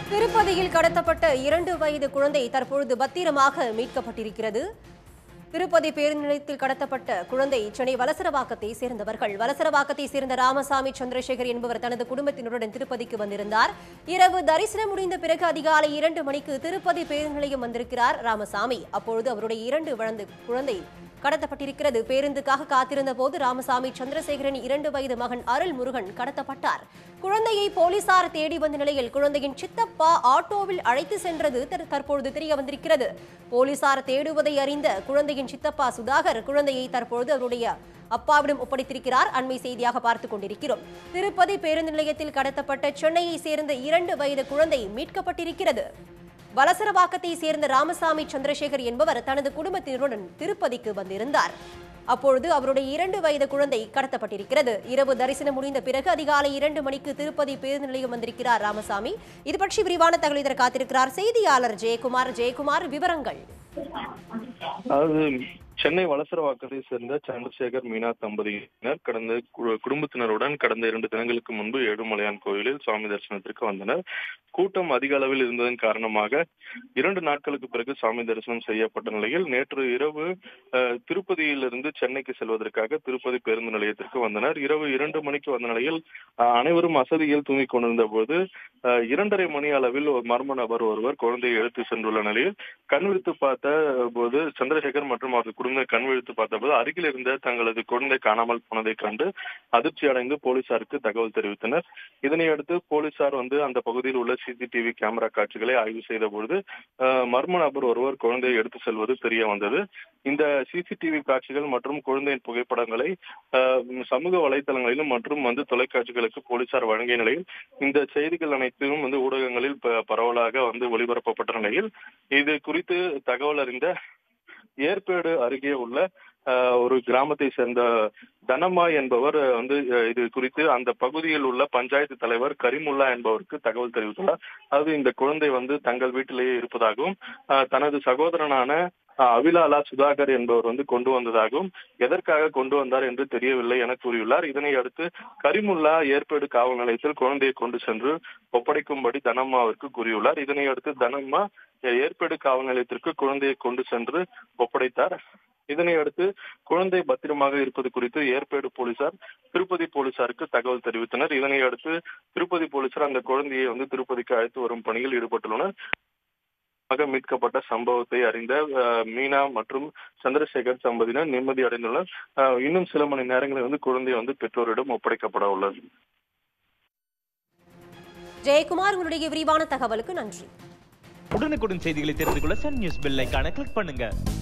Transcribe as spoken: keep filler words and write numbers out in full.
திருப்பதியில் கடத்தப்பட்ட இரண்டு வயது குழந்தை தற்பொழுது பத்திரமாக மீட்கப்பட்டிருக்கிறது. திருப்பதி பேருந்து நிலையத்தில் கடத்தப்பட்ட குழந்தை சென்னை வலசரவாக்கத்தை சேர்ந்தவர்கள். வலசரவாக்கத்தை சேர்ந்த ராமசாமி சந்திரசேகர் என்பவர் தனது குடும்பத்தினருடன் திருப்பதிக்கு வந்திருந்தார். இரவு தரிசனம் முடிந்த பிறகு அதிகாலை இரண்டு மணிக்கு திருப்பதி பேருந்து நிலையம் வந்திருக்கிறார் ராமசாமி. அப்பொழுது அவருடைய இரண்டு வயது குழந்தை கடத்தப்பட்டிருக்கிறது. பேருந்துக்காக காத்திருந்த போது ராமசாமி சந்திரசேகரின் இரண்டு வயது மகன் அருள் முருகன் கடத்தப்பட்டார். குழந்தையை போலீசார் தேடி வந்த நிலையில் குழந்தையின் சித்தப்பா ஆட்டோவில் அழைத்து சென்றது தற்பொழுது தெரிய வந்திருக்கிறது. போலீசார் தேடுவதை அறிந்த குழந்தையின் சித்தப்பா சுதாகர் குழந்தையை தற்பொழுது அவருடைய அப்பாவிடம் ஒப்படைத்திருக்கிறார். அண்மை செய்தியாக பார்த்துக் கொண்டிருக்கிறோம். திருப்பதி பேருந்து நிலையத்தில் கடத்தப்பட்ட சென்னையை சேர்ந்த இரண்டு வயது குழந்தை மீட்கப்பட்டிருக்கிறது. வலசரவாக்கத்தை சேர்ந்த ராமசாமி சந்திரசேகர் என்பவர் தனது குடும்பத்தினருடன் திருப்பதிக்கு வந்திருந்தார். அப்பொழுது அவருடைய இரண்டு வயது குழந்தை கடத்தப்பட்டிருக்கிறது. இரவு தரிசனம் முடிந்த பிறகு அதிகாலை இரண்டு மணிக்கு திருப்பதி பேருந்து நிலையம் வந்திருக்கிறார் ராமசாமி. இது பற்றி விரிவான தகவல் இதற்கு காத்திருக்கிறார் செய்தியாளர் ஜெயக்குமார். ஜெயக்குமார், விவரங்கள். சென்னை வலசரவாக்கத்தை சேர்ந்த சந்திரசேகர் மீனா தம்பதியினர் கடந்த குடும்பத்தினருடன் கடந்த இரண்டு தினங்களுக்கு முன்பு ஏழுமலையான் கோயிலில் சுவாமி தரிசனத்திற்கு வந்தனர். கூட்டம் அதிக அளவில் இருந்ததன் காரணமாக இரண்டு நாட்களுக்கு பிறகு சுவாமி தரிசனம் செய்யப்பட்ட நிலையில் நேற்று இரவு திருப்பதியிலிருந்து சென்னைக்கு செல்வதற்காக திருப்பதி பேருந்து நிலையத்திற்கு வந்தனர். இரவு இரண்டு மணிக்கு வந்த நிலையில் அனைவரும் அசதியில் தூங்கிக் கொண்டிருந்த போது இரண்டரை மணி அளவில் ஒரு மர்ம நபர் ஒருவர் குழந்தையை எடுத்து சென்றுள்ள நிலையில் கண் விழித்து பார்த்த போது சந்திரசேகர் மற்றும் அவரது குடும்ப கண் விழித்து பார்த்தபோது அருகில் இருந்த தங்களது குழந்தை காணாமல் போனதை கண்டு அதிர்ச்சி அடைந்து போலீசாருக்கு தகவல் தெரிவித்தனர். இதனையடுத்து போலீசார் வந்து அந்த பகுதியில் உள்ள சிசிடிவி கேமரா காட்சிகளை ஆய்வு செய்த பொழுது மர்ம நபர் ஒருவர் குழந்தையை எடுத்து செல்வது தெரிய வந்தது. இந்த சிசிடிவி காட்சிகள் மற்றும் குழந்தையின் புகைப்படங்களை சமூக வலைதளங்களிலும் மற்றும் வந்து தொலைக்காட்சிகளுக்கு போலீசார் வழங்கிய நிலையில் இந்த செய்திகள் அனைத்தும் வந்து ஊடகங்களில் பரவலாக வந்து ஒளிபரப்பப்பட்ட நிலையில் இது குறித்து தகவல் அறிந்த ஏர்பேடு அருகே உள்ள ஒரு கிராமத்தை சேர்ந்த தனம்மா என்பவர் வந்து இது குறித்து அந்த பகுதியில் உள்ள பஞ்சாயத்து தலைவர் கரிமுல்லா என்பவருக்கு தகவல் தெரிவித்துள்ளார். அதாவது இந்த குழந்தை வந்து தங்கள் வீட்டிலேயே இருப்பதாகவும் தனது சகோதரனான அவிலாலா சுதாகர் என்பவர் வந்து கொண்டு வந்ததாகவும் எதற்காக கொண்டு வந்தார் என்று தெரியவில்லை என கூறியுள்ளார். இதனை அடுத்து கரிமுல்லா ஏர்பேடு காவல் நிலையத்தில் குழந்தையை கொண்டு சென்று ஒப்படைக்கும்படி தனம்மாவிற்கு கூறியுள்ளார். இதனை அடுத்து தனம்மா ஏர்பேடு காவல் நிலையத்திற்கு குழந்தையை கொண்டு சென்று ஒப்படைத்தார். இதனை அடுத்து குழந்தை பத்திரமாக இருப்பது குறித்து ஏர்பேடு போலீசார் திருப்பதி போலீசாருக்கு தகவல் தெரிவித்தனர். இதனை அடுத்து திருப்பதி போலீசார் அந்த குழந்தையை வந்து திருப்பதிக்கு அழைத்து வரும் பணியில் ஈடுபட்டுள்ளனர். மீட்கப்பட்ட சம்பவத்தை அறிந்த மீனா மற்றும் சந்திரசேகர் தம்பதியினர் நிம்மதி அடைந்துள்ளனர். இன்னும் சில மணி நேரங்களில் வந்து குழந்தை வந்து பெற்றோரிடம் ஒப்படைக்கப்பட உள்ளது. ஜெயக்குமார், உங்களுடைய விரிவான தகவலுக்கு நன்றி. உடனுக்குடன் செய்திகளை தெரிந்து கொள்ள சன் நியூஸ் பெல் ஐகானை கிளிக் பண்ணுங்க.